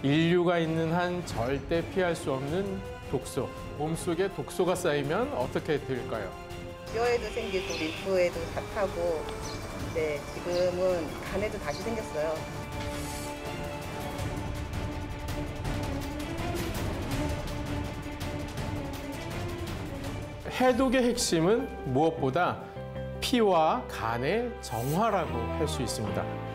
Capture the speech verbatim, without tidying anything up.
인류가 있는 한 절대 피할 수 없는 독소. 몸속에 독소가 쌓이면 어떻게 될까요? 뼈에도 생기고 림프에도 다 타고, 네, 지금은 간에도 다시 생겼어요. 해독의 핵심은 무엇보다 피와 간의 정화라고 할 수 있습니다.